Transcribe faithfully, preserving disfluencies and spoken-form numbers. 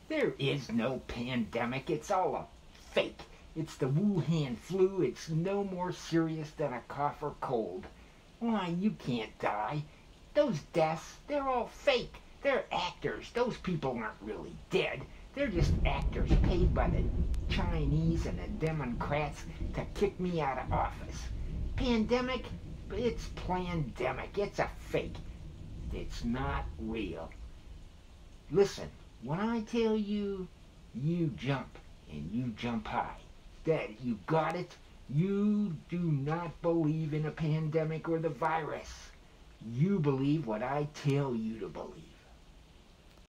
There is no pandemic. It's all a fake. It's the Wuhan flu. It's no more serious than a cough or cold. Why, you can't die. Those deaths, they're all fake. They're actors. Those people aren't really dead. They're just actors paid by the Chinese and the Democrats to kick me out of office. Pandemic? It's plandemic. It's a fake. It's not real. Listen, when I tell you, you jump, and you jump high. That you got it? You do not believe in a pandemic or the virus. You believe what I tell you to believe.